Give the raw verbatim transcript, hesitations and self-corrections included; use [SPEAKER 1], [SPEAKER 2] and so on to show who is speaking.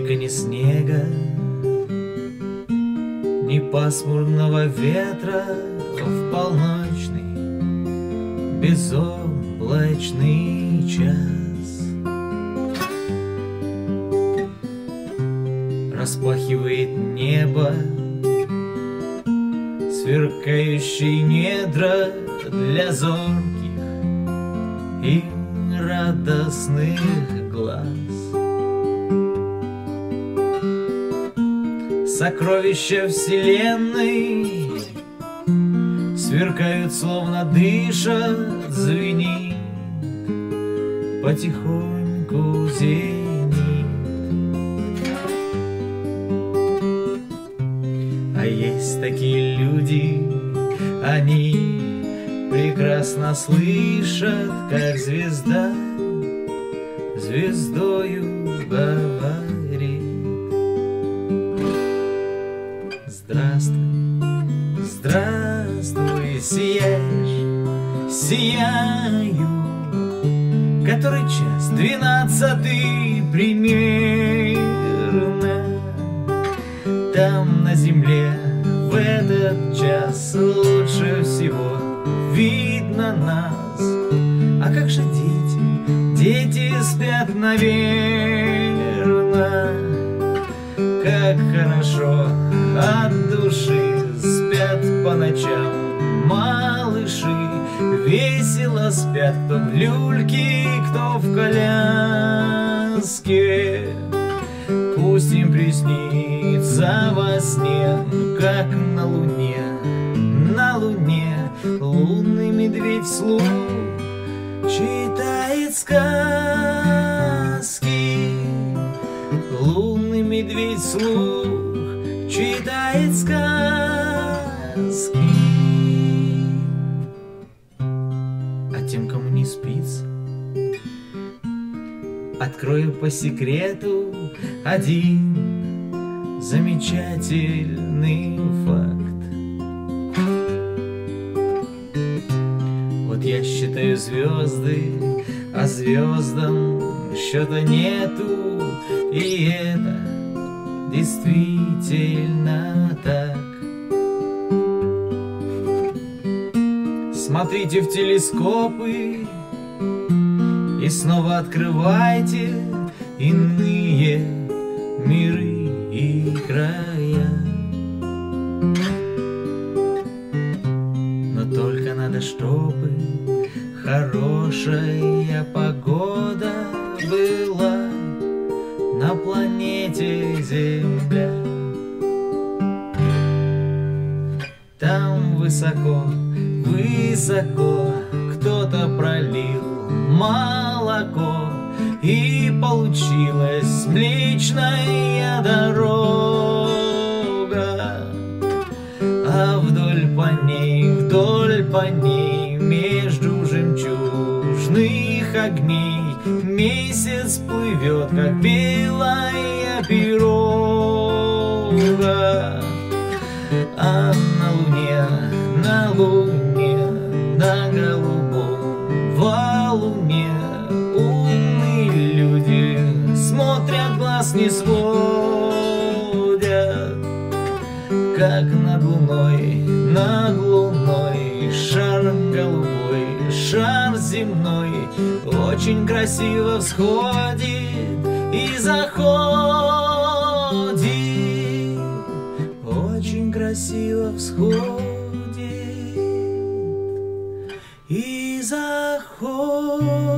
[SPEAKER 1] Только ни снега, ни пасмурного ветра в полночный безоблачный час. Распахивает небо сверкающие недра для зорких и радостных глаз. Сокровища вселенной сверкают, словно дышат, звенит, потихоньку зенит. А есть такие люди, они прекрасно слышат, как звезда звездою говорит: здравствуй, здравствуй, сияешь, сияю. Который час? Двенадцатый примерно. Там на земле в этот час лучше всего видно нас. А как же дети? Дети спят, наверно. Как хорошо от души спят по ночам малыши. Весело спят, кто в люльке, кто в коляске. Пусть им приснится во сне, как на луне, на луне лунный медведь вслух читает сказки. Лунный медведь вслух читает сказки. А тем, кому не спится, открою по секрету один замечательный факт. Вот я считаю звезды, а звездам счета нету, и это действительно так. Смотрите в телескопы и снова открывайте иные миры и края. Но только надо, чтобы хорошая погода была на планете Земля. Там высоко, высоко кто-то пролил молоко, и получилась Млечная дорога. А вдоль по ней, вдоль по ней, между жемчужных огней месяц плывет, как белая пирога. А на луне, на луне, на голубом валуне умные люди смотрят, глаз не сводят, как над луной, над луной шар голубой, шар земной очень красиво всходит и заходит, очень красиво всходит и заходит.